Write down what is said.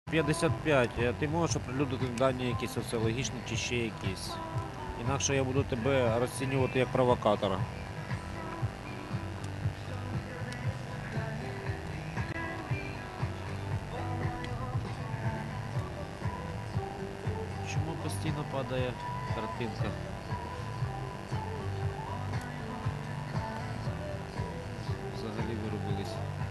55. Ти можеш оприлюднити дані якісь соціологічні чи ще якісь. Інакше я буду тебе розцінювати як провокатора. Чому постійно падає картинка? Взагалі вирубились.